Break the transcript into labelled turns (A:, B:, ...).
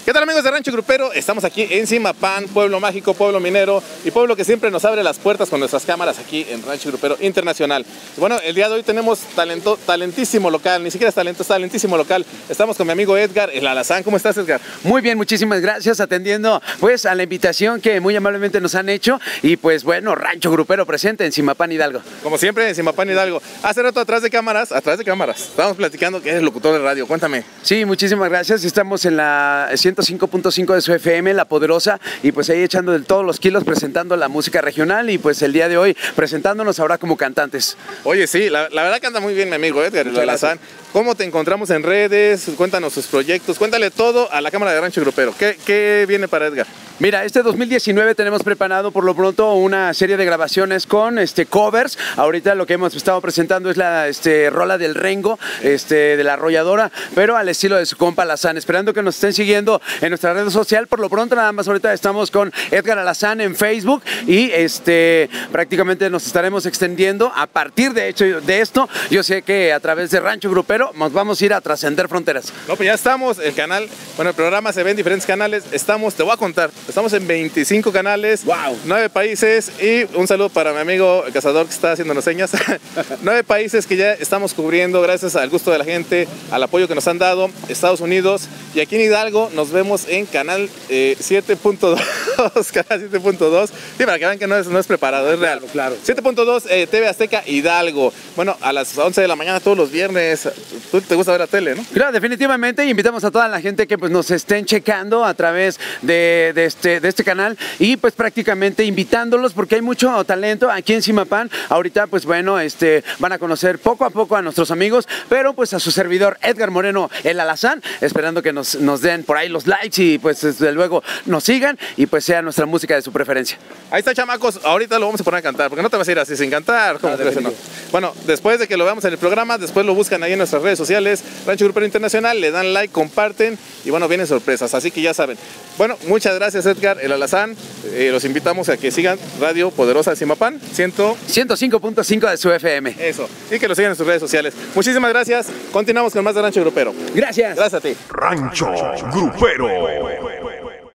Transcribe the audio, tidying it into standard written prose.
A: ¿Qué tal, amigos de Rancho Grupero? Estamos aquí en Zimapán, pueblo mágico, pueblo minero y pueblo que siempre nos abre las puertas con nuestras cámaras aquí en Rancho Grupero Internacional. Bueno, el día de hoy tenemos talentísimo local, ni siquiera es talento, es talentísimo local. Estamos con mi amigo Edgar, el Alazán. ¿Cómo estás, Edgar?
B: Muy bien, muchísimas gracias, atendiendo pues a la invitación que muy amablemente nos han hecho. Y pues bueno, Rancho Grupero presente en Zimapán, Hidalgo.
A: Como siempre, en Zimapán, Hidalgo. Hace rato atrás de cámaras, estábamos platicando que eres locutor de radio. Cuéntame.
B: Sí, muchísimas gracias. Estamos en la 105.5 de su FM, La Poderosa, y pues ahí echando de todos los kilos, presentando la música regional y pues el día de hoy presentándonos ahora como cantantes.
A: Oye, sí, la verdad que anda muy bien mi amigo Edgar, el Alazán. ¿Cómo te encontramos en redes? Cuéntanos sus proyectos, cuéntale todo a la cámara de Rancho Grupero. ¿Qué viene para Edgar?
B: Mira, este 2019 tenemos preparado por lo pronto una serie de grabaciones con covers. Ahorita lo que hemos estado presentando es la rola del Rengo, de la Arrolladora, pero al estilo de su compa Alazán. Esperando que nos estén siguiendo en nuestra red social. Por lo pronto nada más ahorita estamos con Edgar Alazán en Facebook y prácticamente nos estaremos extendiendo a partir de esto. Yo sé que a través de Rancho Grupero nos vamos a ir a trascender fronteras.
A: No, pues ya estamos, el canal, bueno, el programa se ve en diferentes canales. Te voy a contar. Estamos en 25 canales,
B: wow.
A: 9 países y un saludo para mi amigo el cazador que está haciéndonos señas. 9 países que ya estamos cubriendo gracias al gusto de la gente, al apoyo que nos han dado, Estados Unidos, y aquí en Hidalgo nos vemos en canal 7.2, canal 7.2, sí, para que vean que no es preparado, es real.
B: Claro.
A: 7.2 TV Azteca Hidalgo, bueno, a las 11 de la mañana todos los viernes. ¿Tú te gusta ver la tele, no?
B: Claro, definitivamente, y invitamos a toda la gente que pues nos estén checando a través de este canal y pues prácticamente invitándolos porque hay mucho talento aquí en Zimapán. Ahorita pues bueno, van a conocer poco a poco a nuestros amigos, pero pues a su servidor Edgar Moreno, el Alazán, esperando que nos den por ahí los likes y pues desde luego nos sigan y pues sea nuestra música de su preferencia.
A: Ahí está, chamacos, ahorita lo vamos a poner a cantar, porque no te vas a ir así sin cantar. ¿Cómo crees, no? Bueno, después de que lo veamos en el programa, después lo buscan ahí en nuestras redes sociales, Rancho Grupero Internacional, le dan like, comparten y bueno, vienen sorpresas, así que ya saben. Bueno, muchas gracias Edgar, el Alazán, los invitamos a que sigan Radio Poderosa de Zimapán,
B: 105.5 de su FM.
A: Eso, y que lo sigan en sus redes sociales. Muchísimas gracias, continuamos con más de Rancho Grupero.
B: Gracias.
A: Gracias a ti.
C: Rancho Grupero.